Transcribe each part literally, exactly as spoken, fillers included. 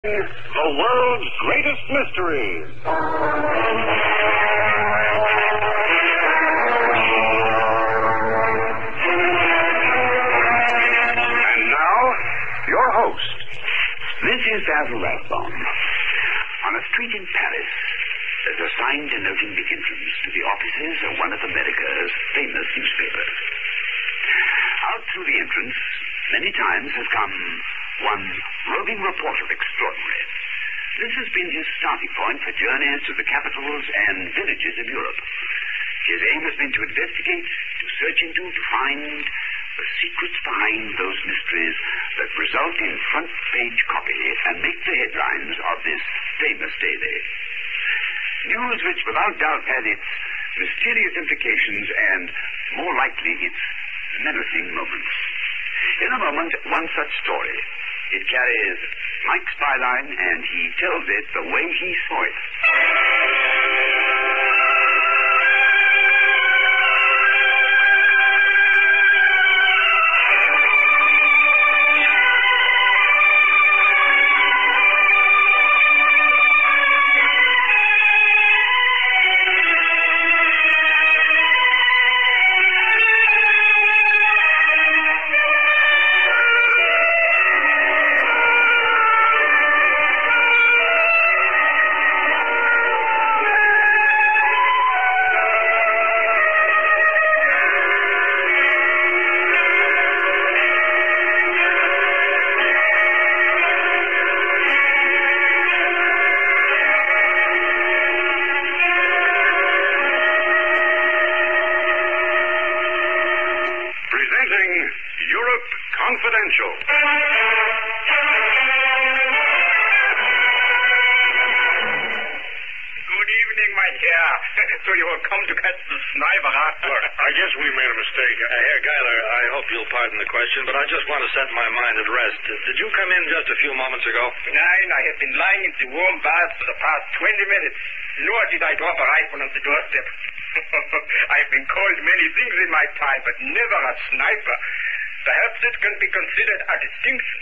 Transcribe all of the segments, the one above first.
The world's greatest mysteries. And now, your host. This is Basil Rathbone. On a street in Paris, there's a sign denoting the entrance to the offices of one of America's famous newspapers. Out through the entrance, many times has come one roving reporter extraordinary. This has been his starting point for journeys to the capitals and villages of Europe. His aim has been to investigate, to search into, to find the secrets behind those mysteries that result in front-page copy and make the headlines of this famous daily. News which without doubt has its mysterious implications and, more likely, its menacing moments. In a moment, one such story. It carries Mike's byline, and he tells it the way he saw it. Europe Confidential. Good evening, my dear. So you have come to catch the sniper, huh? Look, I guess we made a mistake. Uh, Herr Geiler, I hope you'll pardon the question, but I just want to set my mind at rest. Uh, did you come in just a few moments ago? Nine, I have been lying in the warm bath for the past twenty minutes. Nor did I drop a rifle on the doorstep. I've been called many things in my time, but never a sniper. Perhaps it can be considered a distinction.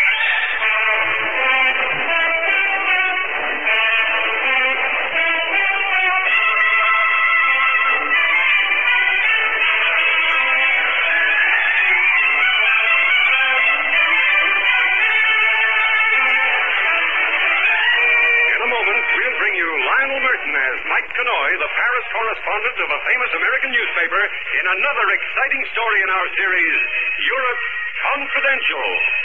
The Paris correspondent of a famous American newspaper, in another exciting story in our series, Europe Confidential.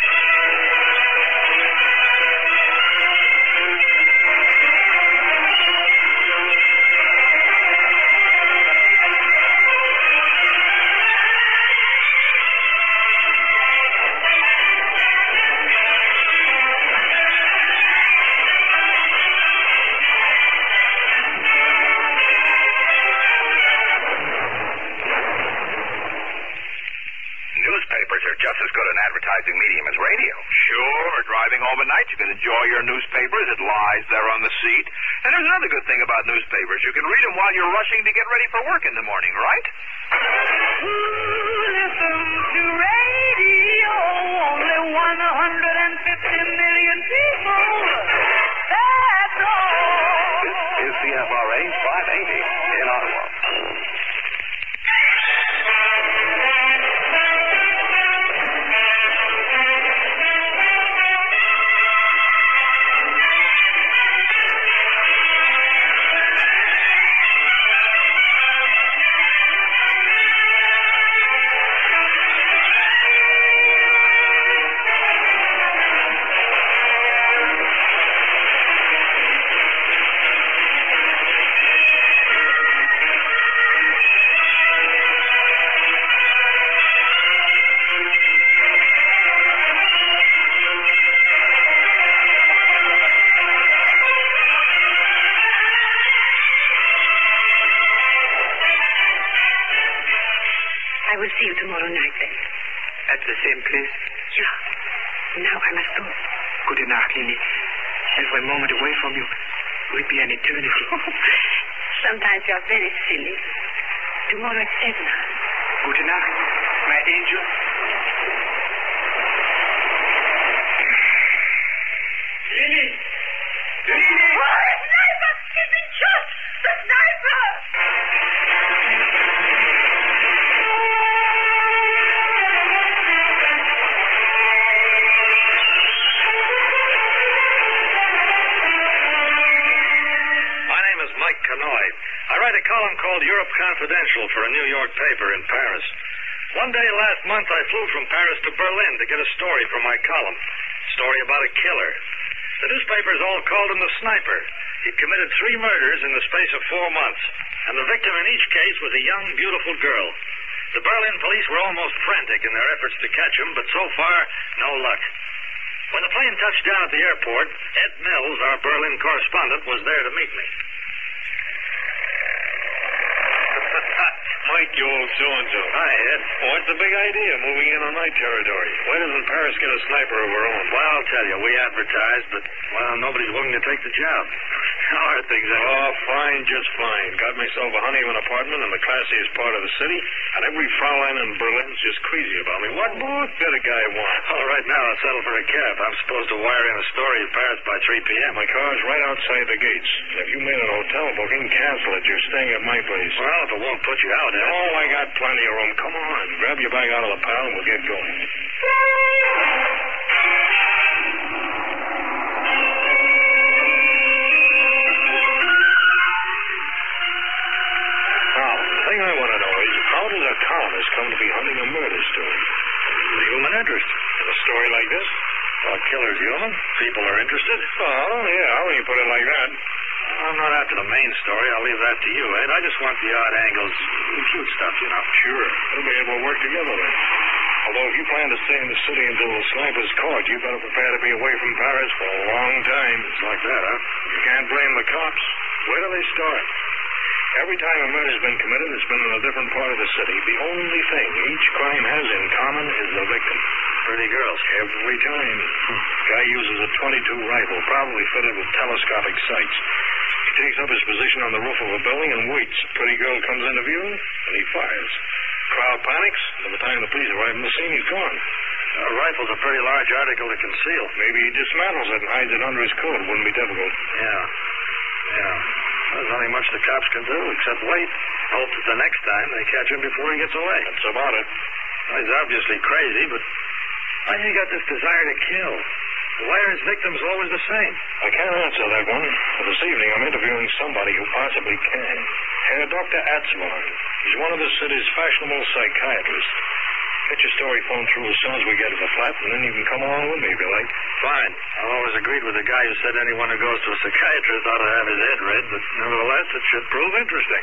Just as good an advertising medium as radio. Sure. Driving home at night, you can enjoy your newspapers. It lies there on the seat. And there's another good thing about newspapers. You can read them while you're rushing to get ready for work in the morning, right? Listen to radio. Only one hundred fifty million people. That's all. This is C F R A five eighty in Ottawa. I will see you tomorrow night, then. At the same place? Yeah. Now I must go. Good night, Lily. Every moment away from you will be an eternity. Sometimes you are very silly. Tomorrow at seven. Good night, my angel. Lily! sniper! He's been shot! The sniper! My name is Mike Canoy. I write a column called Europe Confidential for a New York paper in Paris. One day last month, I flew from Paris to Berlin to get a story for my column. A story about a killer. The newspapers all called him the Sniper. He'd committed three murders in the space of four months, and the victim in each case was a young, beautiful girl. The Berlin police were almost frantic in their efforts to catch him, but so far, no luck. When the plane touched down at the airport, Ed Mills, our Berlin correspondent, was there to meet me. Mike, you old so-and-so. Hi, Ed. What's the big idea, moving in on my territory? Why doesn't Paris get a sniper of her own? Well, I'll tell you, we advertised, but, well, nobody's willing to take the job. How are things anyway? Oh, fine, just fine. Got myself a honeymoon apartment in the classiest part of the city, and every Fraulein in Berlin's just crazy about me. What booth did a guy want? All right, now I'll settle for a cab. I'm supposed to wire in a story in Paris by three p.m. My car's right outside the gates. If you made an hotel booking, cancel it. You're staying at my place. Well, if it won't put you out, Ed. Oh, I got plenty of room. Come on. Grab your bag out of the pile and we'll get going. Now, the thing I want to know is, how does a columnist come to be hunting a murder story? The human interest. In a story like this? Well, a killer's human. People are interested. Oh, yeah, when you put it like that. I'm not after the main story. I'll leave that to you, Ed. I just want the odd angles, the cute stuff, you know. Sure. We'll be able to work together then. Although if you plan to stay in the city until the sniper's caught, you better prepare to be away from Paris for a long time. It's like that, huh? You can't blame the cops. Where do they start? Every time a murder's been committed, it's been in a different part of the city. The only thing each crime has in common is the victim. Pretty girls. Every time. Guy uses a twenty-two rifle, probably fitted with telescopic sights. He takes up his position on the roof of a building and waits. A pretty girl comes into view, and he fires. Crowd panics. By the time the police arrive on the scene, he's gone. A rifle's a pretty large article to conceal. Maybe he dismantles it and hides it under his coat. It wouldn't be difficult. Yeah. Yeah. There's nothing much the cops can do except wait. Hope that the next time they catch him before he gets away. That's about it. Well, he's obviously crazy, but why has he got this desire to kill? Why are his victims always the same? I can't answer that one. But this evening I'm interviewing somebody who possibly can. Herr Doctor Atzmar. He's one of the city's fashionable psychiatrists. Get your story phone through as soon as we get to the flat, and then you can come along with me if you like. Fine. I've always agreed with the guy who said anyone who goes to a psychiatrist ought to have his head read, but nevertheless, it should prove interesting.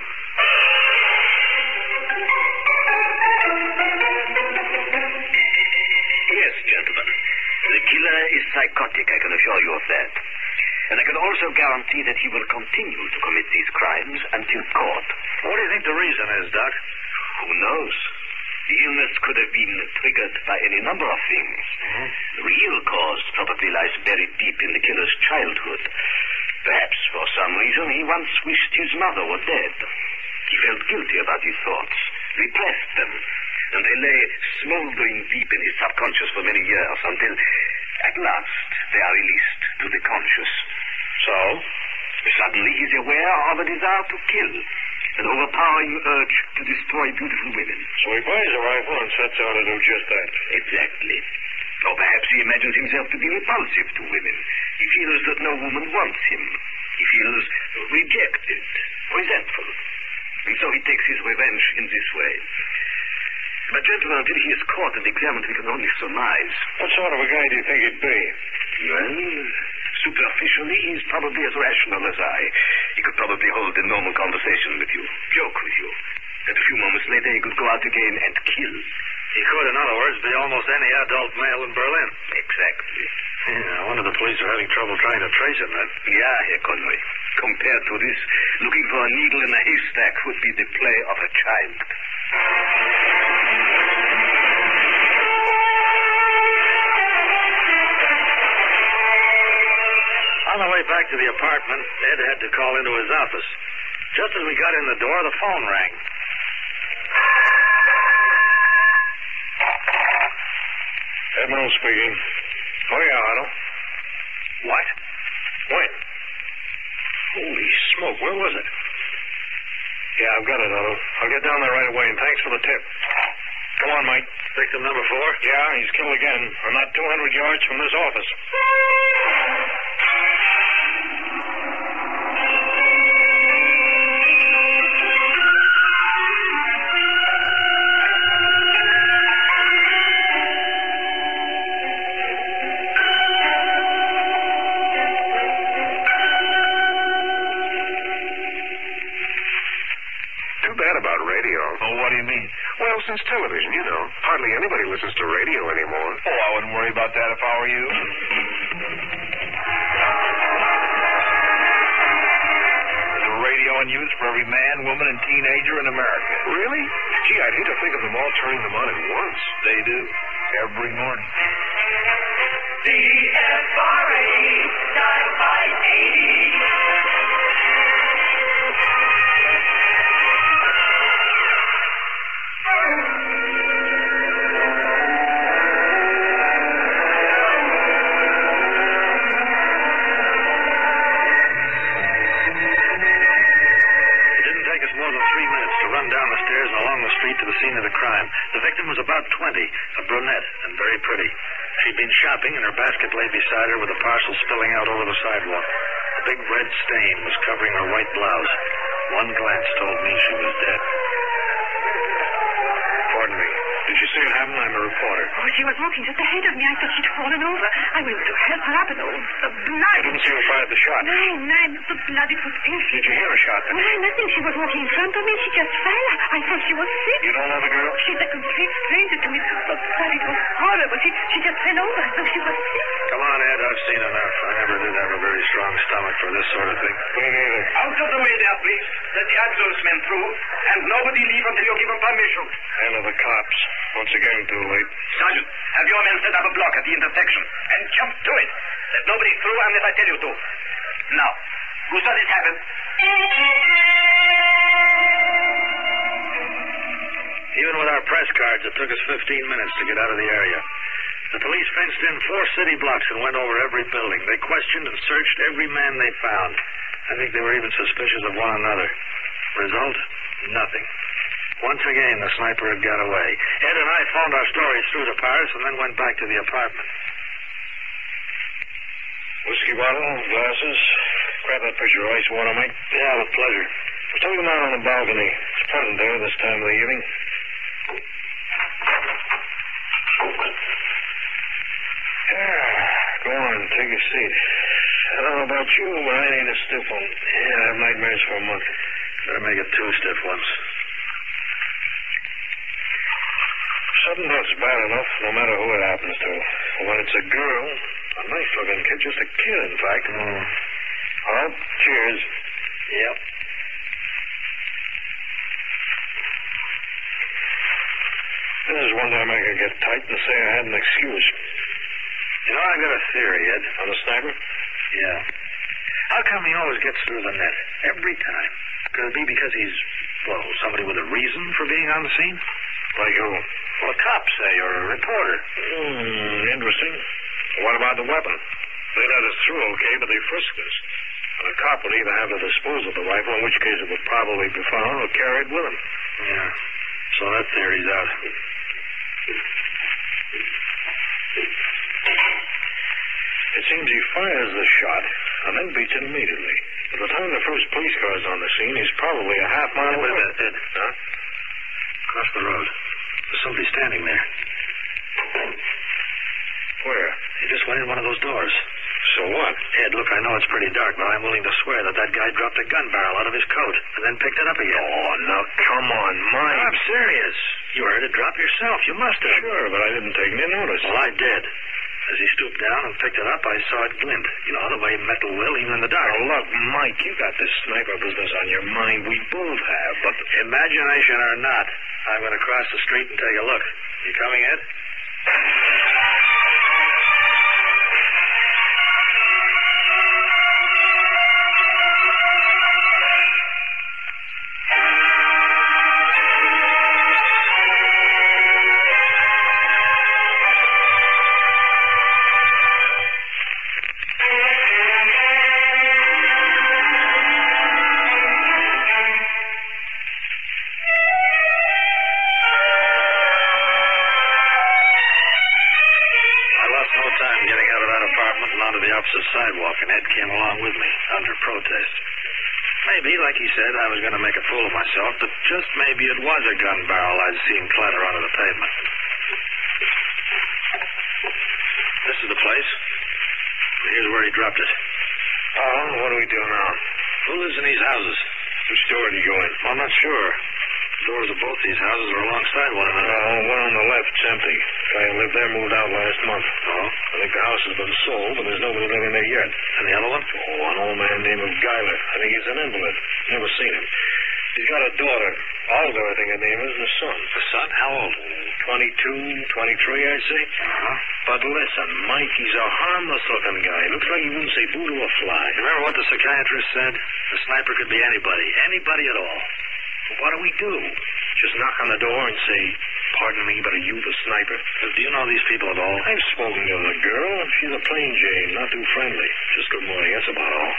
Yes, gentlemen. The killer is psychotic, I can assure you of that. And I can also guarantee that he will continue to commit these crimes until caught. What do you think the reason is, Doc? Who knows? The illness could have been triggered by any number of things. Mm-hmm. The real cause probably lies buried deep in the killer's childhood. Perhaps for some reason he once wished his mother were dead. He felt guilty about his thoughts, repressed them, and they lay smoldering deep in his subconscious for many years until, at last, they are released to the conscious. So? Suddenly he's aware of a desire to kill, an overpowering urge to destroy beautiful women. So he buys a rifle and sets out to do just that. Exactly. Or perhaps he imagines himself to be repulsive to women. He feels that no woman wants him. He feels rejected, resentful. And so he takes his revenge in this way. But, gentlemen, until he is caught and examined, we can only surmise. What sort of a guy do you think he'd be? Well, superficially, he's probably as rational as I. He could probably hold a normal conversation with you, joke with you. And a few moments later, he could go out again and kill. He could, in other words, be almost any adult male in Berlin. Exactly. Yeah, I wonder the police are having trouble trying to trace him, then. Yeah, Herr Conway. Compared to this, looking for a needle in a haystack would be the play of a child. On the way back to the apartment, Ed had to call into his office. Just as we got in the door, the phone rang. Edmund speaking. Oh, yeah, Otto. What? Wait. Where was it? Yeah, I've got it, Otto. I'll get down there right away, and thanks for the tip. Come on, Mike. Victim number four? Yeah, he's killed again. I'm not two hundred yards from this office. Well, since television, you know. Hardly anybody listens to radio anymore. Oh, I wouldn't worry about that if I were you. There's a radio in use for every man, woman, and teenager in America. Really? Gee, I'd hate to think of them all turning them on at once. They do. Every morning. D F R A, nine five eight. Down the stairs and along the street to the scene of the crime. The victim was about twenty, a brunette, and very pretty. She'd been shopping, and her basket lay beside her with a parcel spilling out over the sidewalk. A big red stain was covering her white blouse. One glance told me she was dead. Pardon me. Did you see what happened? I'm a reporter. Oh, she was walking just ahead of me. I thought she'd fallen over. I went to help her up, and oh, the blood. I didn't see who fired the shot. Nine, nine. The blood, it was filthy. Did you hear a shot? Then? Well, nothing. She was walking in front of me. She just fell. I thought she was sick. You don't know the girl? She's a complete stranger to me. The blood, it was horrible. She, she just fell over as though she was sick. Come on, Ed. I've seen enough. I never did have a very strong stomach for this sort of thing. Me neither. Out of the way there, please. Let the absolutemen through, and nobody leave until you give them permission. Hand of the cops. Once again, too late. Sergeant, have your men set up a block at the intersection, and jump to it. Let nobody through unless I tell you to. Now, who saw this happen? Even with our press cards, it took us fifteen minutes to get out of the area. The police fenced in four city blocks and went over every building. They questioned and searched every man they found. I think they were even suspicious of one another. Result? Nothing. Once again, the sniper had got away. Ed and I phoned our stories through to Paris and then went back to the apartment. Whiskey bottle, glasses. Grab that pitcher of ice water, Mike. Yeah, with pleasure. Take them out on the balcony. It's pleasant there this time of the evening. Yeah, go on, take a seat. I don't know about you, but I need a stiff one. Yeah, I have nightmares for a month. Better make it two stiff ones. Sudden death's bad enough, no matter who it happens to. When it's a girl, a nice-looking kid, just a kid, in fact. Mm. All right, cheers. Yep. This is one time I could get tight and say I had an excuse. You know, I've got a theory, Ed. On the sniper? Yeah. How come he always gets through the net? Every time. Could it be because he's, well, somebody with a reason for being on the scene? Like who? Well, a cop, say, or a reporter. Hmm, interesting. What about the weapon? They let us through okay, but they frisked us. And a cop would either have to dispose of the rifle, in which case it would probably be found, or carried with him. Yeah. So that theory's out. It seems he fires the shot and then beats it immediately. By the time the first police car is on the scene, he's probably a half mile away. Wait a minute, Ed. Huh? Across the road. There's somebody standing there. Where? He just went in one of those doors. So what? Ed, look, I know it's pretty dark, but I'm willing to swear that that guy dropped a gun barrel out of his coat and then picked it up again. Oh, now, come on, Mike. I'm serious. You heard it drop yourself. You must have. Sure, but I didn't take any notice. Well, I did. As he stooped down and picked it up, I saw it glint. You know, the way metal will, even in the dark. Now, look, Mike, you got this sniper business on your mind. We both have, but... Imagination or not, I'm going to cross the street and take a look. You coming, Ed? myself, and Ed came along with me, under protest. Maybe, like he said, I was going to make a fool of myself, but just maybe it was a gun barrel I'd seen clatter onto the pavement. This is the place. Here's where he dropped it. Oh, what do we do now? Who lives in these houses? Which door do you go in? I'm not sure. The doors of both these houses are alongside one another. Oh, one on the left's empty. The guy who lived there moved out last month. Oh? I think the house has been sold, but there's nobody living there yet. And the other one? Oh, an old man named Guyler. I think he's an invalid. Never seen him. He's got a daughter. Olga, I think her name is, and a son. A son? How old? twenty-two, twenty-three, I'd say. Uh-huh. But listen, Mike, he's a harmless-looking guy. Looks like he wouldn't say boo to a fly. Remember what the psychiatrist said? The sniper could be anybody. Anybody at all. Well, what do we do? Just knock on the door and say, pardon me, but are you the sniper? Do you know these people at all? I've spoken to the girl. She's a plain Jane, not too friendly. Just good morning, that's about all.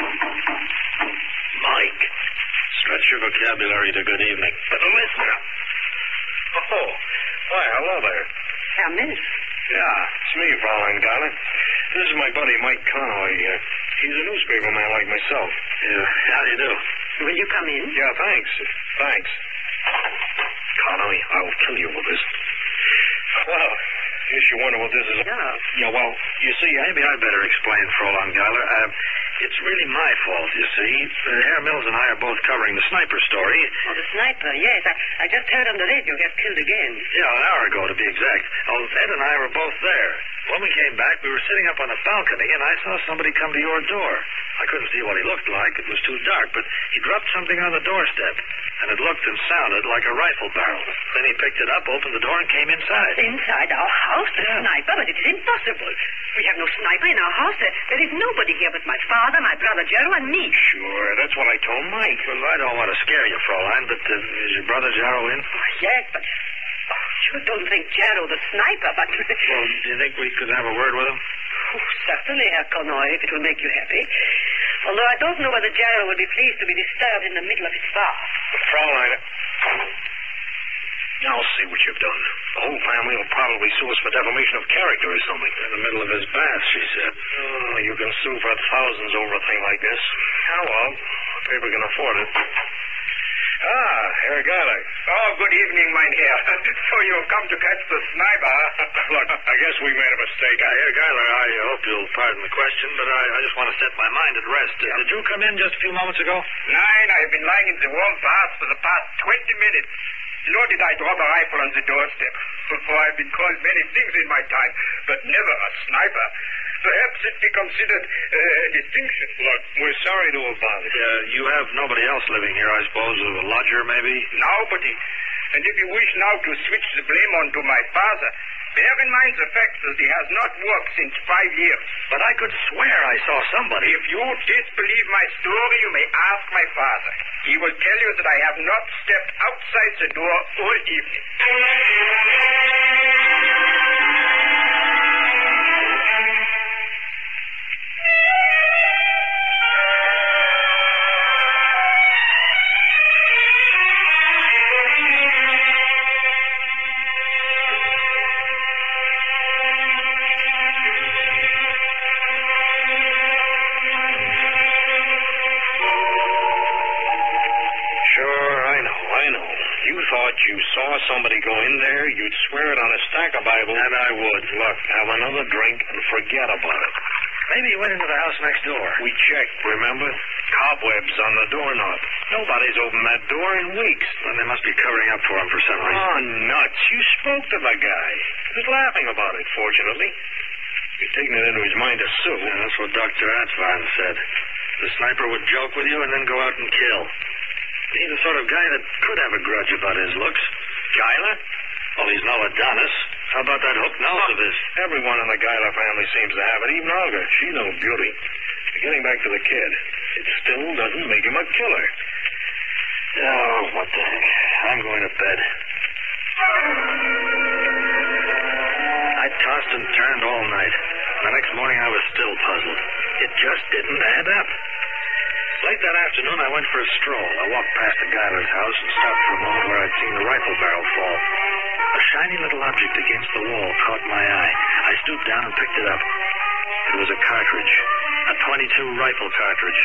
Mike. Stretch your vocabulary to good evening. But listen. Oh, why, hello there. Come in. Yeah, it's me, Fraulein Guyler. This is my buddy, Mike Conway. Uh, he's a newspaper man like myself. Yeah, how do you do? Will you come in? Yeah, thanks. Thanks. Conway, I'll kill you with this. Well, guess you wonder what this is about. No. Yeah, well, you see, I... Maybe I'd better explain, Fraulein Guyler. Uh, it's really my fault, you see. Uh, Herr Mills and I are both covering the sniper story. Oh, the sniper, yes. I, I just heard on the radio he got killed again. Yeah, an hour ago, to be exact. Oh, Ed and I were both there. When we came back, we were sitting up on a balcony, and I saw somebody come to your door. I couldn't see what he looked like. It was too dark, but he dropped something on the doorstep, and it looked and sounded like a rifle barrel. Then he picked it up, opened the door, and came inside. Inside our house? A Yeah. sniper? But it is impossible. We have no sniper in our house. There, there is nobody here but my father, my brother Gerald, and me. Sure, that's what I told Mike. Well, I don't want to scare you, Fraulein, but uh, is your brother Jarrow in? Oh, yes, but... Oh, you don't think Gerald the sniper, but... Well, do you think we could have a word with him? Oh, certainly, Herr Connoy, if it will make you happy. Although I don't know whether Gerald will be pleased to be disturbed in the middle of his fast. Fraulein, I'll see what you've done. The whole family will probably sue us for defamation of character or something. In the middle of his bath, she said. Oh, you can sue for thousands over a thing like this. How well? The paper can afford it. Ah, Herr Guyler. Oh, good evening, mein Herr. So you've come to catch the sniper, huh? Look, I guess we made a mistake. Uh, Herr Guyler, I hope you'll pardon the question, but I, I just want to set my mind at rest. Uh, did you come in just a few moments ago? Nine, I have been lying in the warm bath for the past twenty minutes. Nor did I drop a rifle on the doorstep. For I've been called many things in my time, but never a sniper. Perhaps it be considered uh, a distinction. Look, we're sorry to have bothered you. Uh, you have nobody else living here, I suppose, a lodger, maybe? Nobody. And if you wish now to switch the blame on to my father, bear in mind the fact that he has not worked since five years. But I could swear I saw somebody. If you disbelieve my story, you may ask my father. He will tell you that I have not stepped outside the door all evening. You saw somebody go in there, you'd swear it on a stack of Bibles. And I would. Look, have another drink and forget about it. Maybe he went into the house next door. We checked, remember? Cobwebs on the doorknob. Nobody's opened that door in weeks. Then they must be covering up for him for some reason. Oh, nuts. You spoke to the guy. He was laughing about it, fortunately. He's taking it into his mind to sue. Yeah, that's what Doctor Atzvan said. The sniper would joke with you and then go out and kill. He's the sort of guy that could have a grudge about his looks. Guyler? Well, he's no Adonis. How about that hook nose of his? Everyone in the Guyler family seems to have it, even Olga. She's no beauty. But getting back to the kid, it still doesn't make him a killer. Oh, what the heck. I'm going to bed. I tossed and turned all night. The next morning I was still puzzled. It just didn't add up. Late that afternoon, I went for a stroll. I walked past the Guyler's house and stopped for a moment where I'd seen the rifle barrel fall. A shiny little object against the wall caught my eye. I stooped down and picked it up. It was a cartridge. A A twenty-two rifle cartridge.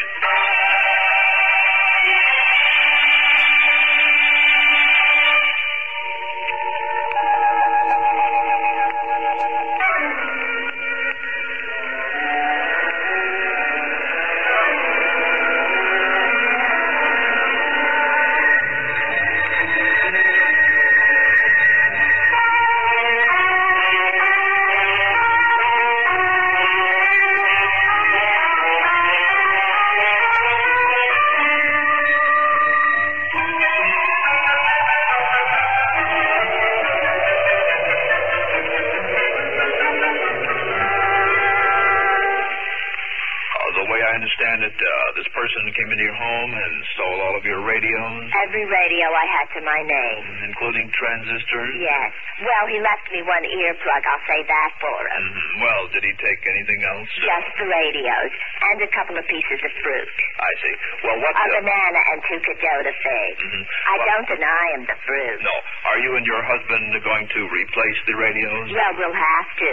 Uh, this person came into your home and stole all of your radios? Every radio I had to my name. Including transistors? Yes. Well, he left me one earplug. I'll say that for him. Mm-hmm. Well, did he take anything else? Just the radios. And a couple of pieces of fruit. I see. Well, what... A the... banana and two Cadota figs. Mm-hmm. I well, don't deny him the fruit. No. Are you and your husband going to replace the radios? Well, we'll have to.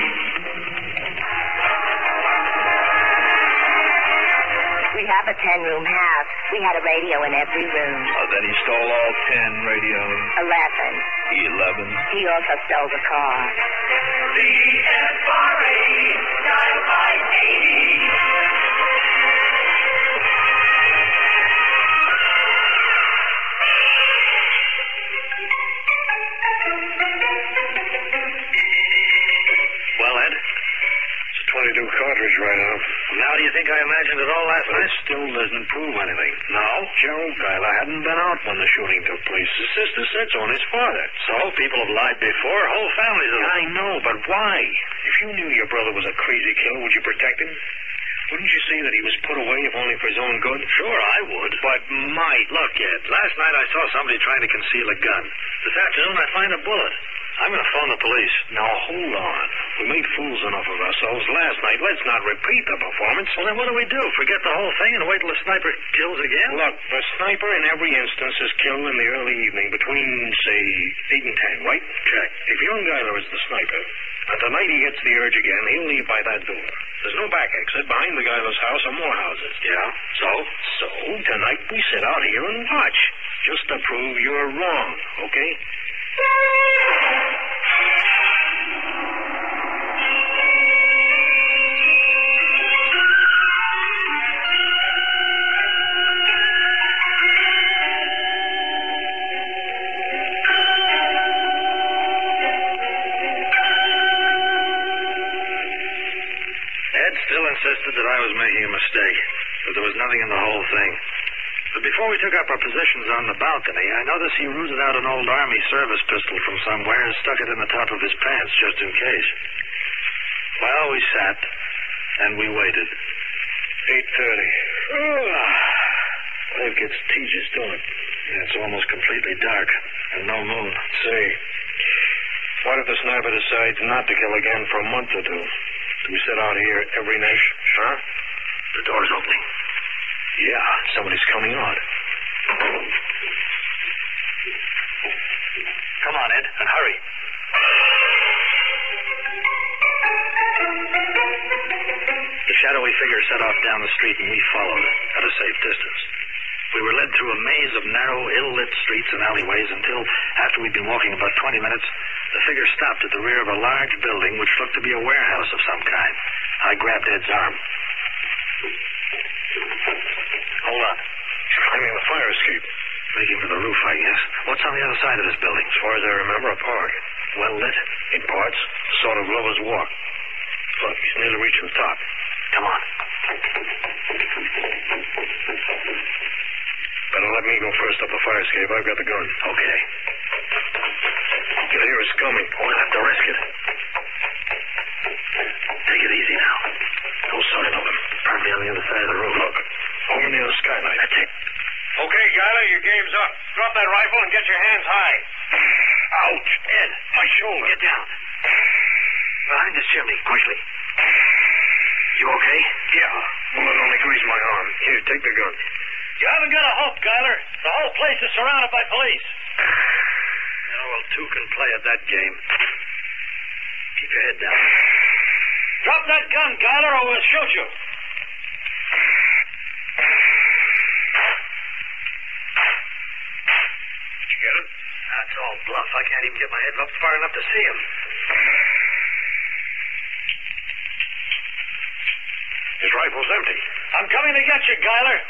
We have a ten-room house. We had a radio in every room. Uh, then he stole all ten radios? Eleven. Eleven? He also stole the car. C F R A, dial by eighty. Well, Ed? It's a twenty-two cartridge right off. Now do you think I imagined it all last But night? it still doesn't prove anything. No? Gerald Guyler hadn't been out when the shooting took place. His sister said so, and his father. So, people have lied before. Whole families have... I know, but why? If you knew your brother was a crazy killer, would you protect him? Wouldn't you say that he was put away if only for his own good? Sure, I would. But might. Look, Ed, last night I saw somebody trying to conceal a gun. This afternoon I find a bullet. I'm going to phone the police. Now, hold on. We made fools enough of ourselves last night. Let's not repeat the performance. Well, then what do we do? Forget the whole thing and wait till the sniper kills again? Look, the sniper in every instance is killed in the early evening between, say, eight and ten, right? Check. If young Guyler is the sniper, and tonight he gets the urge again, he'll leave by that door. There's no back exit. Behind the Guyler's house are more houses. Yeah? So? So, tonight we sit out here and watch, just to prove you're wrong, okay? Still insisted that I was making a mistake, that there was nothing in the whole thing. But before we took up our positions on the balcony, I noticed he rooted out an old Army service pistol from somewhere and stuck it in the top of his pants just in case. Well, we sat, and we waited. eight thirty. Well, it gets tedious, don't it? Yeah, it's almost completely dark, and no moon. Say, what if the sniper decides not to kill again for a month or two? Do we sit out here every night? Huh? The door's opening. Yeah, somebody's coming out. Come on, Ed, and hurry. The shadowy figure set off down the street, and we followed at a safe distance. We were led through a maze of narrow, ill-lit streets and alleyways until, after we'd been walking about twenty minutes, the figure stopped at the rear of a large building which looked to be a warehouse of some kind. I grabbed Ed's arm. Hold on. Climbing the fire escape. Making for the roof, I guess. What's on the other side of this building? As far as I remember, a park. Well lit? In parts. Sort of lover's walk. Look, he's near the reach of the top. Come on. Better let me go first up the fire escape. I've got the gun. Okay. You can hear us coming. We'll have to risk it. Take it easy now. No sign of him. Probably on the other side of the roof. Look, over near the skylight. That's it. Okay, Guyler, your game's up. Drop that rifle and get your hands high. Ouch! Ed, My shoulder. get down. Behind this chimney, quickly. You okay? Yeah. Bullet only grazed my arm. Here, take the gun. You haven't got a hope, Guyler. The whole place is surrounded by police. Yeah, well, two can play at that game. Keep your head down. Drop that gun, Guyler, or we'll shoot you. all bluff. I can't even get my head up far enough to see him. His rifle's empty. I'm coming to get you, Guyler.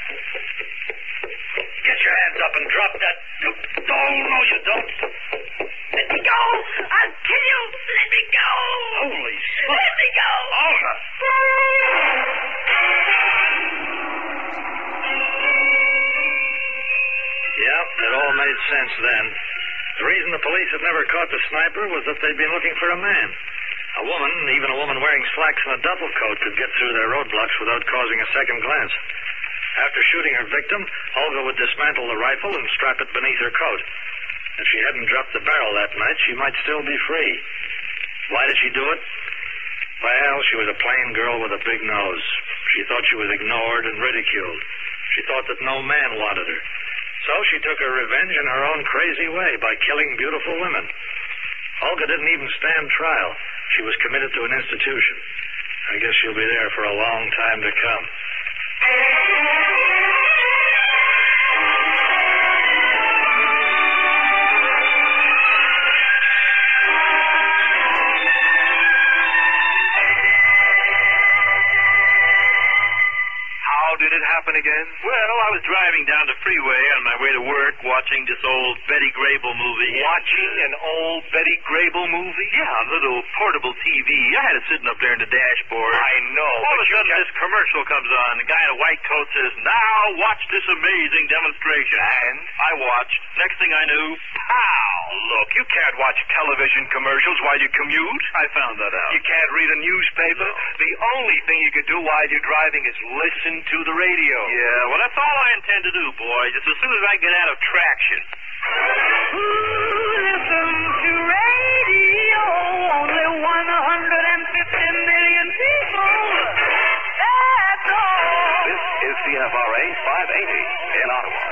Get your hands up and drop that. Oh, no, you don't. Let me go! I'll kill you! Let me go! Holy smoke. Let me go! Olga! Yep, it all made sense then. The reason the police had never caught the sniper was that they'd been looking for a man. A woman, even a woman wearing slacks and a duffel coat, could get through their roadblocks without causing a second glance. After shooting her victim, Olga would dismantle the rifle and strap it beneath her coat. If she hadn't dropped the barrel that night, she might still be free. Why did she do it? Well, she was a plain girl with a big nose. She thought she was ignored and ridiculed. She thought that no man wanted her. So she took her revenge in her own crazy way by killing beautiful women. Olga didn't even stand trial. She was committed to an institution. I guess she'll be there for a long time to come. How did it happen again? Well, I was driving down the freeway on my way to work watching this old Betty Grable movie. Watching an old Betty Grable movie? Yeah, a little portable T V. I had it sitting up there in the dashboard. I know. All of a but you sudden, can't- this commercial comes on. The guy in a white coat says, "Now watch this amazing demonstration." And? I watched. Next thing I knew, pow! Look, you can't watch television commercials while you commute. I found that out. You can't read a newspaper. No. The only thing you could do while you're driving is listen to the radio. Yeah, well, that's all I intend to do, boys. Just as soon as I get out of traction. Listen to radio. Only one hundred fifty million people. That's all. This is C F R A five eighty in Ottawa.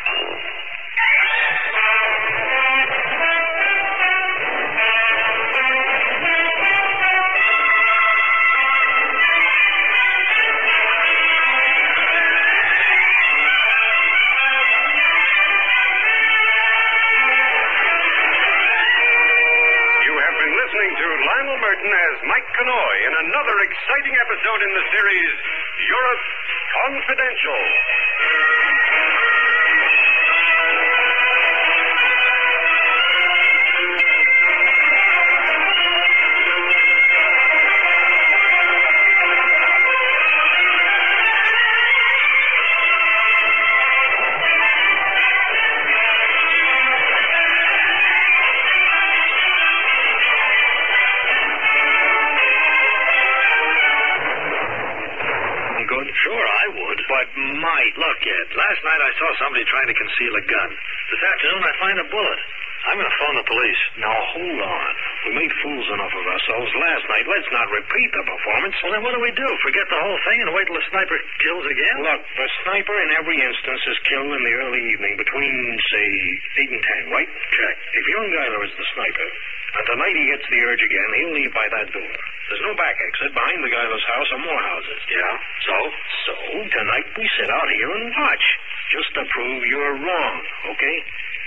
Listening to Lionel Merton as Mike Canoy in another exciting episode in the series Europe Confidential. Sure, I would. But might. Look, Ed, last night I saw somebody trying to conceal a gun. This afternoon I find a bullet. I'm going to phone the police. Now, hold on. We made fools enough of ourselves last night. Let's not repeat the performance. Well, then what do we do? Forget the whole thing and wait till the sniper kills again? Look, the sniper in every instance is killed in the early evening between, say, eight and ten, right? Check. If young Guyler is the sniper, and tonight he gets the urge again, he'll leave by that door. There's no back exit. Behind the Guyler's house are more houses. Yeah? So? So, tonight we sit out here and watch. Just to prove you're wrong, okay?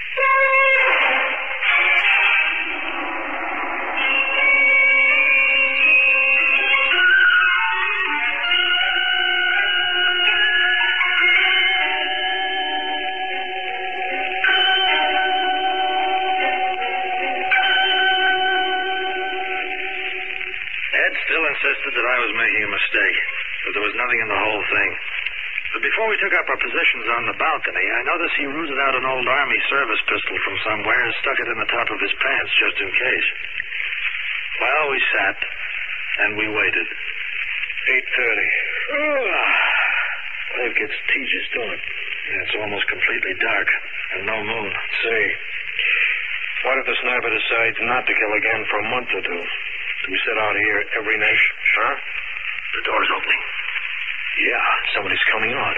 Still insisted that I was making a mistake, that there was nothing in the whole thing. But before we took up our positions on the balcony, I noticed he rooted out an old Army service pistol from somewhere and stuck it in the top of his pants just in case. Well, we sat, and we waited. eight thirty. Well, it gets tedious, don't it? Yeah, it's almost completely dark, and no moon. Say, what if the sniper decides not to kill again for a month or two? Do we sit out here every night? Huh? The door's opening. Yeah, somebody's coming out.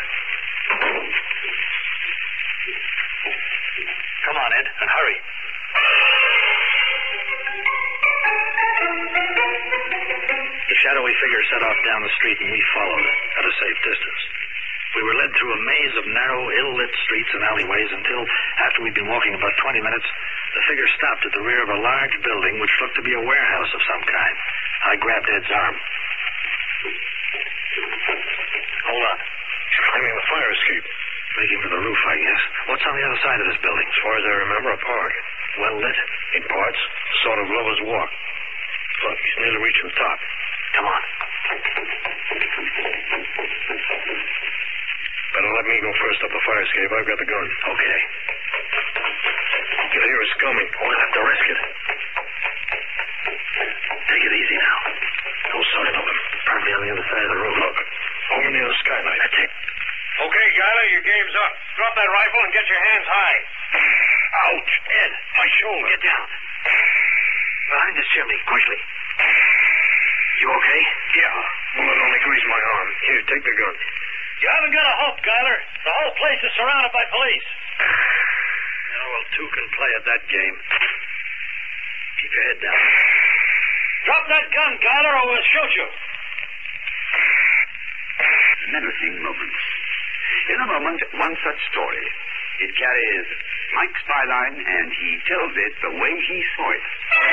Come on, Ed, and hurry. The shadowy figure set off down the street, and we followed at a safe distance. We were led through a maze of narrow, ill-lit streets and alleyways until, after we'd been walking about twenty minutes, The figure stopped at the rear of a large building which looked to be a warehouse of some kind. I grabbed Ed's arm. Hold on. He's climbing the fire escape. Making for the roof, I guess. What's on the other side of this building? As far as I remember, a park. Well lit? In parts. Sort of lover's walk. Look, he's nearly reaching the top. Come on. Better let me go first up the fire escape. I've got the gun. Okay. You hear it's coming. We'll have to risk it. Take it easy now. Don't sudden of him. Probably on the other side of the roof. Look, over near the skylight. That's it. Okay, Guyler, your game's up. Drop that rifle and get your hands high. Ouch. Ed, my shoulder. Get down. Behind this chimney, quickly. You okay? Yeah. Bullet only grazed my arm. Here, take the gun. You haven't got a hope, Guyler. The whole place is surrounded by police. Yeah, well, two can play at that game. Keep your head down. Drop that gun, Guyler, or we'll shoot you. Menacing moments. In a moment, one such story. It carries Mike's byline, and he tells it the way he saw it.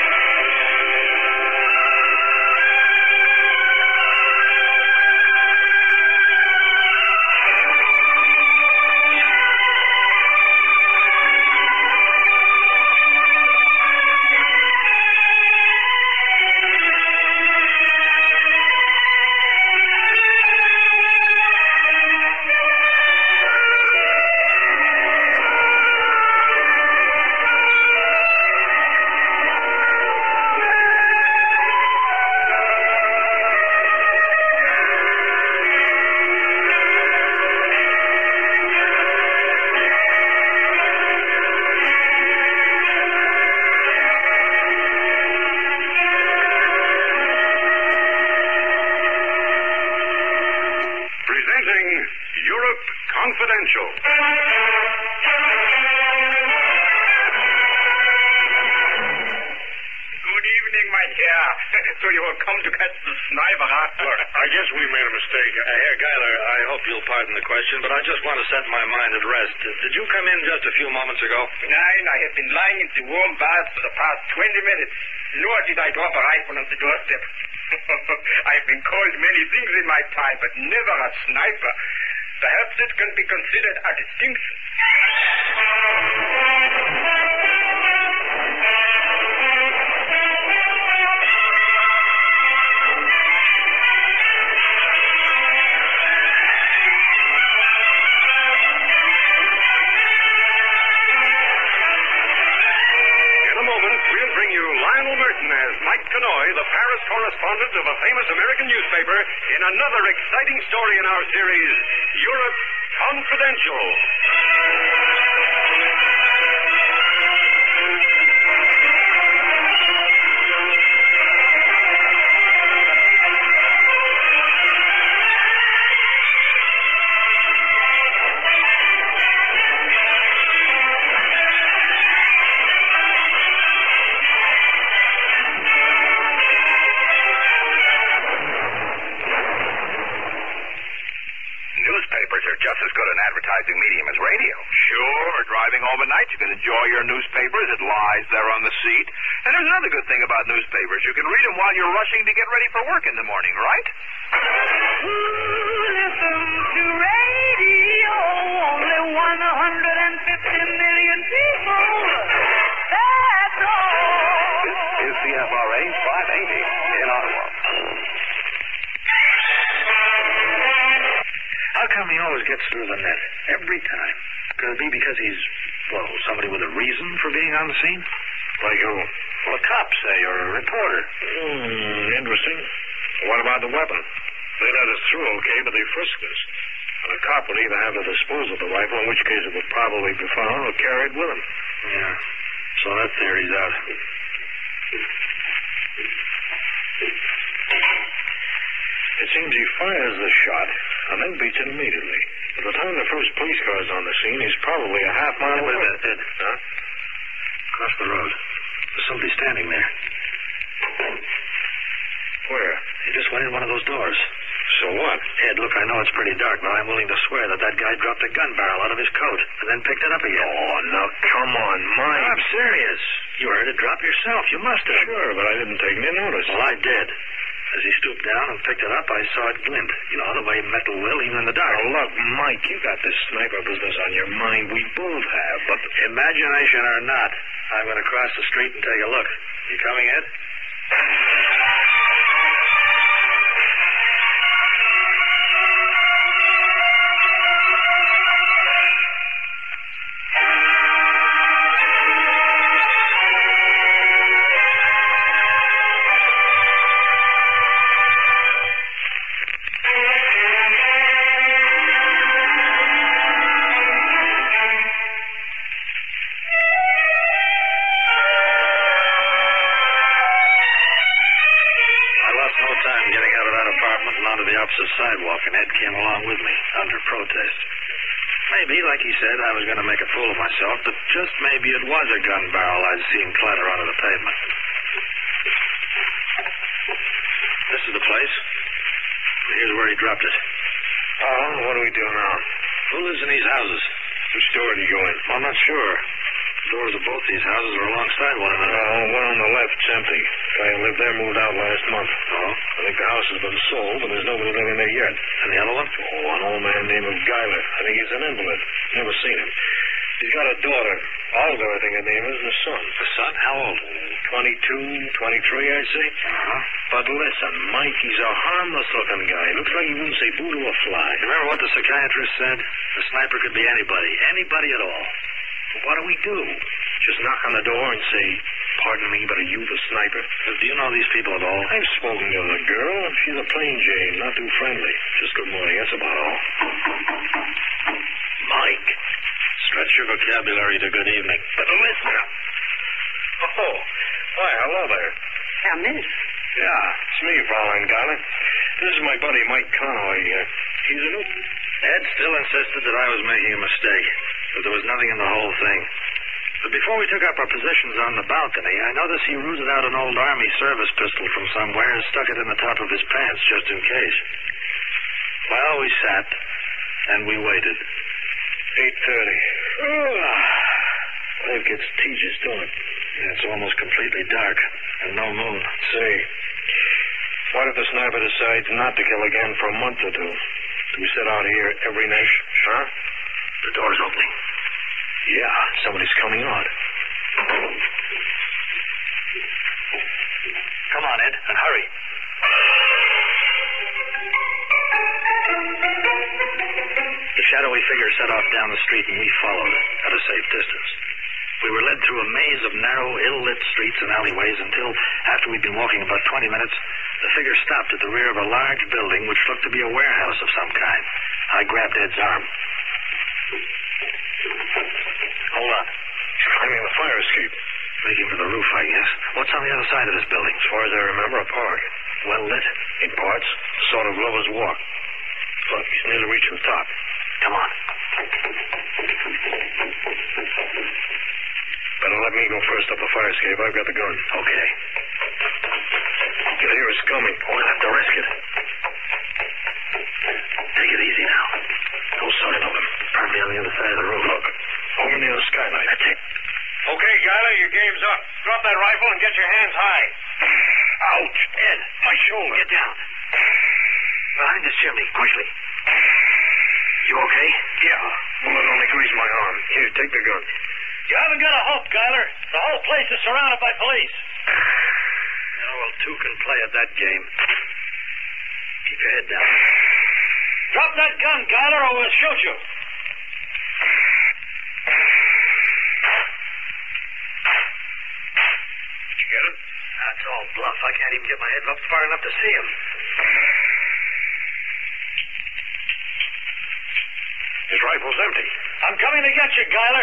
Europe Confidential. Good evening, my dear. So you have come to catch the sniper, huh? Look, I guess we made a mistake. Uh, here, Guyler, I hope you'll pardon the question, but I just want to set my mind at rest. Uh, did you come in just a few moments ago? Nine, I have been lying in the warm bath for the past twenty minutes. Nor did I drop a rifle on the doorstep. I've been called many things in my time, but never a sniper. Perhaps it can be considered a distinction. Mike Kanoy, the Paris correspondent of a famous American newspaper, in another exciting story in our series, Europe Confidential. Just as good an advertising medium as radio. Sure. Driving home at night, you can enjoy your newspapers. It lies there on the seat. And there's another good thing about newspapers. You can read them while you're rushing to get ready for work in the morning, right? Listen to radio. Only one hundred fifty million people. That's all. This is C F R A five eighty in Ottawa. How come he always gets through the net? Every time. Could it be because he's, well, somebody with a reason for being on the scene? Like who? Well, a cop, say, or a reporter. Hmm, interesting. What about the weapon? They let us through okay, but they frisked us. And a cop would either have to dispose of the rifle, in which case it would probably be found, or carried with him. Yeah. So that theory's out. It seems he fires the shot and then beats it immediately. By the time the first police car is on the scene, he's probably a half mile away. Wait a minute, Ed. Huh? Across the road. There's somebody standing there. Where? He just went in one of those doors. So what? Ed, look, I know it's pretty dark, but I'm willing to swear that that guy dropped a gun barrel out of his coat and then picked it up again. Oh, now, come on, Mike. I'm serious. You heard it drop yourself. You must have. Sure, but I didn't take any notice. Well, I did. As he stooped down and picked it up, I saw it glint. You know, the way metal will, even in the dark. Now, look, Mike, you got this sniper business on your mind. We both have, but... Imagination or not, I'm going to cross the street and take a look. You coming, Ed? Sidewalk, and Ed came along with me, under protest. Maybe, like he said, I was going to make a fool of myself, but just maybe it was a gun barrel I'd seen clatter onto the pavement. This is the place. Here's where he dropped it. Oh, what do we do now? Who lives in these houses? Which door do you go in? I'm not sure. The doors of both these houses are alongside one another. Oh, one on the left's empty. The guy who lived there moved out last month. Oh? I think the house has been sold, but there's nobody living there yet. And the other one? Oh, an old man named Guyler. I think he's an invalid. Never seen him. He's got a daughter. Olga, I think her name is, and a son. A son? How old? twenty-two, twenty-three, I'd say. Uh-huh. But listen, Mike, he's a harmless-looking guy. Looks like he wouldn't say boo to a fly. Remember what the psychiatrist said? The sniper could be anybody. Anybody at all. But what do we do? Just knock on the door and say, pardon me, but are you the sniper? Do you know these people at all? I've spoken to the girl. She's a plain Jane, not too friendly. Just good morning, that's about all. Mike. Stretch your vocabulary to good evening. But listen. Oh, why, hello there. Come in. Yeah, it's me, Fraulein Guyler. This is my buddy, Mike Conway. Uh, he's a new... Ed still insisted that I was making a mistake, but there was nothing in the whole thing. But before we took up our positions on the balcony, I noticed he rooted out an old Army service pistol from somewhere and stuck it in the top of his pants just in case. Well, we sat, and we waited. eight thirty. Oh, well, it gets tedious, don't it? Yeah, it's almost completely dark, and no moon. Say, what if the sniper decides not to kill again for a month or two? Do we sit out here every night? Huh? The door's opening. Yeah, somebody's coming out. Come on, Ed, and hurry. The shadowy figure set off down the street, and we followed at a safe distance. We were led through a maze of narrow, ill-lit streets and alleyways until, after we'd been walking about twenty minutes, the figure stopped at the rear of a large building which looked to be a warehouse of some kind. I grabbed Ed's arm. Hold on. He's climbing the fire escape. Making for the roof, I guess. What's on the other side of this building? As far as I remember, a park. Well lit? In parts. Sort of lover's walk. Look, he's nearly reaching the top. Come on. Better let me go first up the fire escape. I've got the gun. Okay. You'll hear us coming. We'll have to risk it. Take it easy now. Don't sight of him. Probably on the other side of the roof. Look, over near the skylight. That's it. Okay, Guyler, your game's up. Drop that rifle and get your hands high. Ouch. Ed, my shoulder. Get down. Behind this chimney, quickly. You okay? Yeah. Bullet only grazed my arm. Here, take the gun. You haven't got a hope, Guyler. The whole place is surrounded by police. Oh, well, two can play at that game. Keep your head down. Drop that gun, Guyler, or we'll shoot you. Did you get it? That's all bluff. I can't even get my head up far enough to see him. His rifle's empty. I'm coming to get you, Guyler.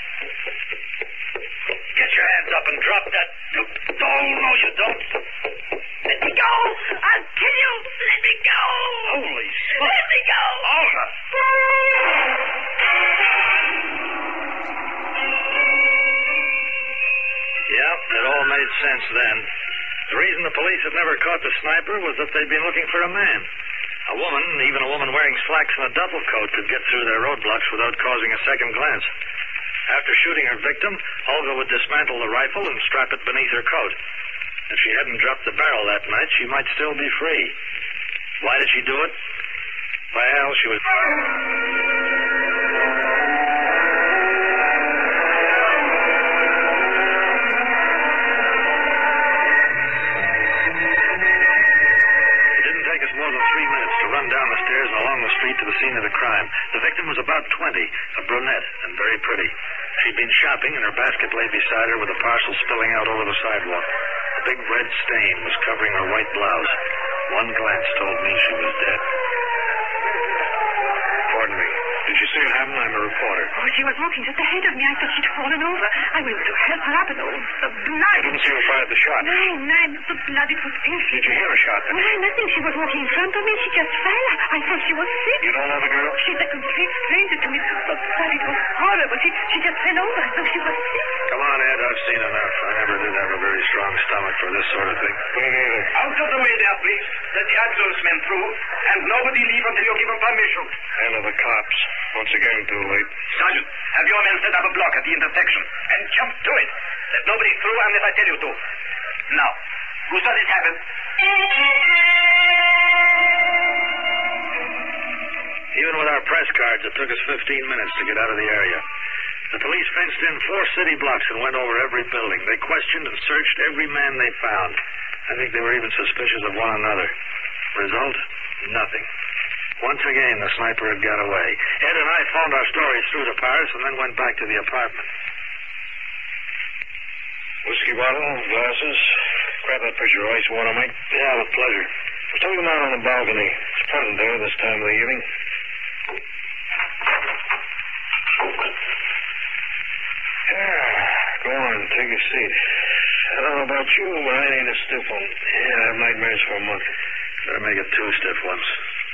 Get your hands up and drop that... Oh, no, you don't. Let me go! I'll kill you! Let me go! Holy smoke! Let me go! Olga! Yeah, it all made sense then. The reason the police had never caught the sniper was that they'd been looking for a man. A woman, even a woman wearing slacks and a duffel coat, could get through their roadblocks without causing a second glance. After shooting her victim, Olga would dismantle the rifle and strap it beneath her coat. If she hadn't dropped the barrel that night, she might still be free. Why did she do it? Well, she was... more than three minutes to run down the stairs and along the street to the scene of the crime. The victim was about twenty, a brunette, and very pretty. She'd been shopping, and her basket lay beside her with a parcel spilling out over the sidewalk. A big red stain was covering her white blouse. One glance told me she was dead. Pardon me. Did you see it happen? I'm a reporter. Oh, she was walking just ahead of me. I thought she'd fallen over. I went to help her up, and oh, the blood. I didn't see who fired the shot. No, no, the blood, it was pink. Did you hear a shot then? No, nothing. She was walking in front of me. She just fell. I thought she was sick. You don't know the girl? She's a complete stranger to me. The blood, it was horrible. She, she just fell over. I thought she was sick. Come on, Ed. I've seen enough. I never did have a very strong stomach for this sort of thing. Me neither. Out of the way there, please. Let the adjunctsmen through, and nobody leave until you give them permission. Hand of the cops. Once again, too late. Sergeant, have your men set up a block at the intersection, and jump to it. Let nobody through unless I tell you to. Now, who saw this happen? Even with our press cards, it took us fifteen minutes to get out of the area. The police fenced in four city blocks and went over every building. They questioned and searched every man they found. I think they were even suspicious of one another. Result? Nothing. Once again, the sniper had got away. Ed and I phoned our stories through to Paris and then went back to the apartment. Whiskey bottle, glasses. Grab that pitcher of ice water, Mike. Yeah, with pleasure. We'll take them out on the balcony. It's pleasant there this time of the evening. Yeah, go on, take a seat. I don't know about you, but I need a stiff one. Yeah, I have nightmares for a month. Better make it two stiff ones.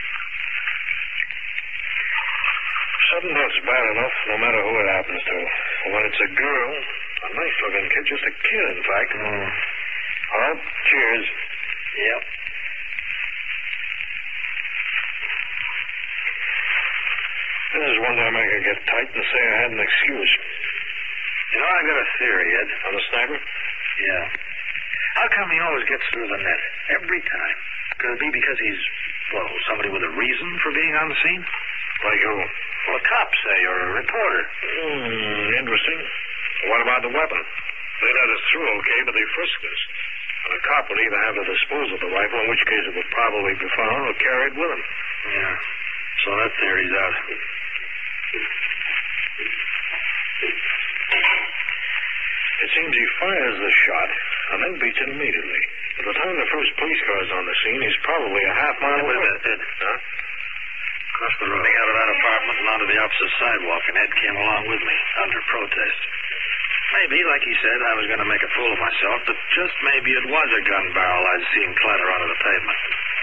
Sudden death's bad enough, no matter who it happens to. When it's a girl, a nice-looking kid, just a kid, in fact. Mm. All right, cheers. Yep. This is one time I could get tight and say I had an excuse. You know, I've got a theory, Ed. On the sniper? Yeah. How come he always gets through the net? Every time. Could it be because he's, well, somebody with a reason for being on the scene? Like who? Well, a cop, say, or a reporter. Hmm, interesting. What about the weapon? They let us through, okay, but they frisked us. And a cop would either have to dispose of the rifle, in which case it would probably be found, or carried with him. Yeah. So that theory's out. It seems he fires the shot and then beats it immediately. By the time the first police car is on the scene, he's probably a half mile away. Wait a minute, Ed. Huh? Across the road. Out of that apartment and onto the opposite sidewalk, and Ed came along with me, under protest. Maybe, like he said, I was going to make a fool of myself, but just maybe it was a gun barrel I'd seen clatter onto the pavement.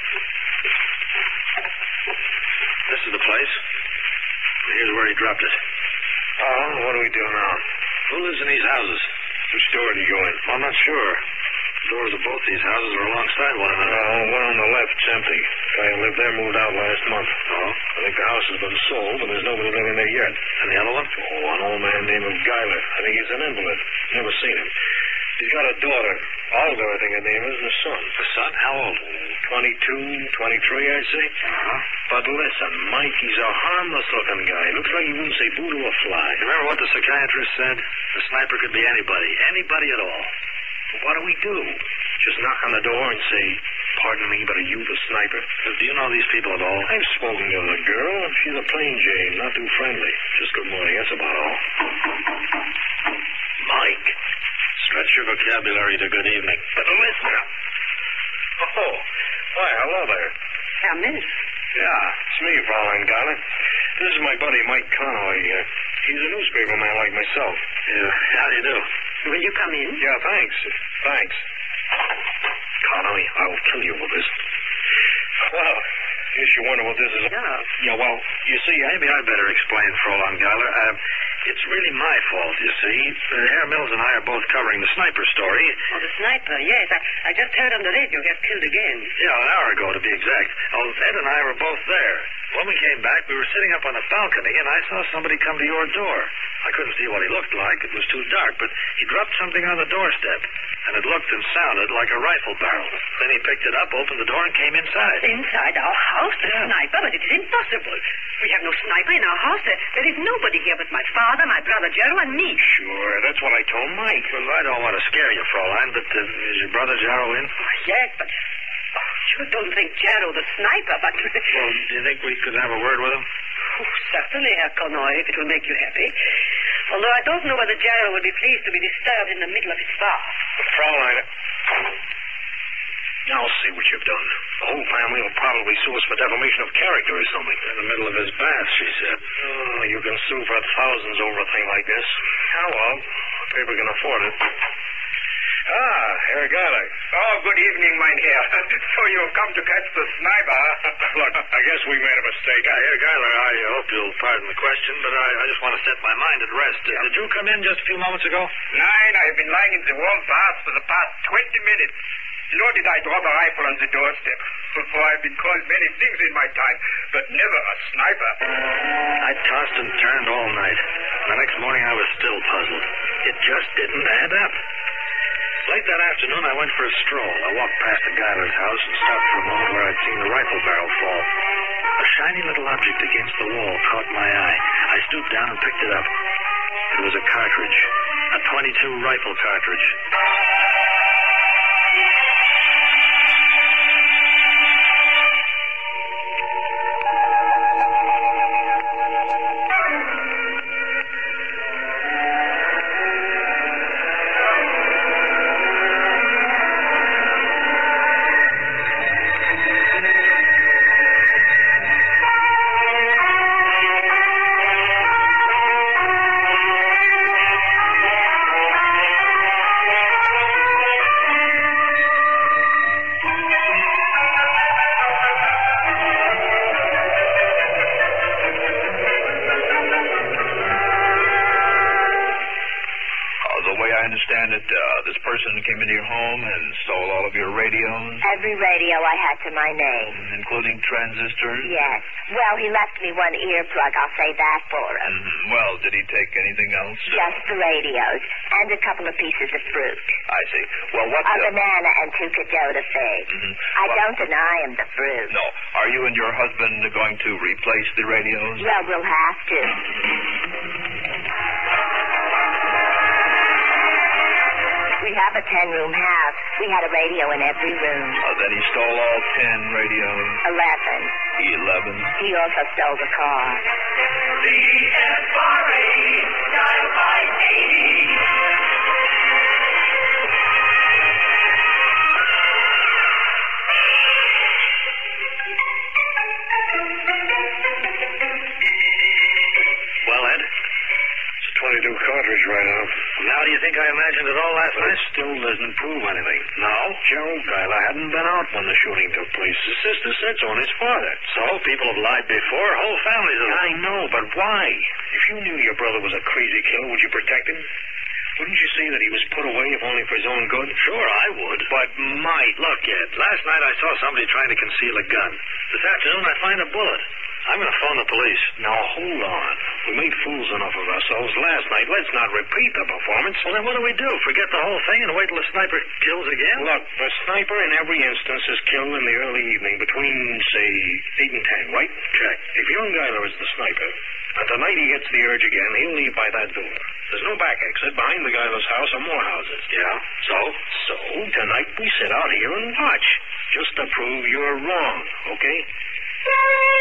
This is the place. Here's where he dropped it. Oh, what do we do now? Who lives in these houses? Which door do you go in? I'm not sure. The doors of both these houses are alongside one another. Oh, one on the left's empty. The guy who lived there moved out last month. Oh? I think the house has been sold, but there's nobody living there yet. And the other one? Oh, an old man named Guyler. I think he's an invalid. Never seen him. He's got a daughter. Olga, I think her name is, and a son. A son? How old? twenty-two, twenty-three, I'd say. Uh-huh. But listen, Mike, he's a harmless-looking guy. Looks like he wouldn't say boo to a fly. You remember what the psychiatrist said? The sniper could be anybody. Anybody at all. But what do we do? Just knock on the door and say, pardon me, but are you the sniper? Do you know these people at all? I've spoken to the girl. She's a plain Jane, not too friendly. Just good morning, that's about all. Mike. Stretch your vocabulary to good evening. But listen. Oh, why, hello there. Come in. Yeah, it's me, Fraulein Guyler. This is my buddy, Mike Conway. Uh, he's a newspaper man like myself. Yeah, how do you do? Will you come in? Yeah, thanks. Thanks. Conway, I'll kill you with this. Well, Guess you wonder what this is. No. Yeah, well, you see, I... Maybe I'd better explain, Fräulein Geiler. Uh, it's really my fault, you see. Uh, Herr Mills and I are both covering the sniper story. Oh, the sniper, yes. I, I just heard on the radio he was killed again. Yeah, an hour ago, to be exact. Oh, Ed and I were both there. When we came back, we were sitting up on the balcony, and I saw somebody come to your door. I couldn't see what he looked like. It was too dark, but he dropped something on the doorstep, and it looked and sounded like a rifle barrel. Then he picked it up, opened the door, and came inside. Inside our house? The Yeah. sniper? But it is impossible. We have no sniper in our house. There, there is nobody here but my father, my brother Gerald, and me. Sure, that's what I told Mike. Well, I don't want to scare you, Fräulein, but uh, is your brother Jarrow in? Oh, yes, but... Oh, sure don't think Gerald the sniper, but... Well, do you think we could have a word with him? Oh, certainly, Herr Connoy, if it will make you happy. Although I don't know whether Gerald will be pleased to be disturbed in the middle of his fast. Fraulein, I'll see what you've done. The whole family will probably sue us for defamation of character or something. In the middle of his bath, she said. Oh, you can sue for thousands over a thing like this. Oh, well, the paper can afford it. Ah, Herr Geiler. Oh, good evening, mein Herr. So you've come to catch the sniper? Look, I guess we made a mistake. Uh, Herr Geiler, I hope you'll pardon the question, but I, I just want to set my mind at rest. Uh, did you come in just a few moments ago? Nine, I have been lying in the warm bath for the past twenty minutes. Nor did I drop a rifle on the doorstep. For I've been called many things in my time, but never a sniper. I tossed and turned all night. The next morning I was still puzzled. It just didn't add up. Late that afternoon, I went for a stroll. I walked past the Geiler's house and stopped for a moment where I'd seen the rifle barrel fall. A shiny little object against the wall caught my eye. I stooped down and picked it up. It was a cartridge, a twenty-two rifle cartridge. Uh, this person came into your home and stole all of your radios? Every radio I had to my name. Including transistors? Yes. Well, he left me one earplug. I'll say that for him. Mm-hmm. Well, did he take anything else? Just the radios and a couple of pieces of fruit. I see. Well, what... A the... banana and two Cadota figs. Mm-hmm. I well, don't deny him the fruit. No. Are you and your husband going to replace the radios? Well, we'll have to. We have a ten-room house. We had a radio in every room. Uh, then he stole all ten radios? Eleven. Eleven? He also stole the car. C S R A, dial by eighty. Well, Ed? It's a twenty-two cartridge right off. Now do you think I imagined it all last But night? it still doesn't prove anything. No? Gerald Geiler hadn't been out when the shooting took place. His sister said so, and his father. So people have lied before. Whole families have... I know, but why? If you knew your brother was a crazy killer, would you protect him? Wouldn't you say that he was put away if only for his own good? Sure, I would. But might. Look, Ed, last night I saw somebody trying to conceal a gun. This afternoon I find a bullet. I'm going to phone the police. Now, hold on. We made fools enough of ourselves last night. Let's not repeat the performance. Well, then what do we do? Forget the whole thing and wait till the sniper kills again? Look, the sniper in every instance is killed in the early evening between, say, eight and ten, right? Check. If young Geiler is the sniper, and tonight he gets the urge again, he'll leave by that door. There's no back exit. Behind the Geiler's house are more houses. Yeah? So? So, tonight we sit out here and watch. Just to prove you're wrong, okay?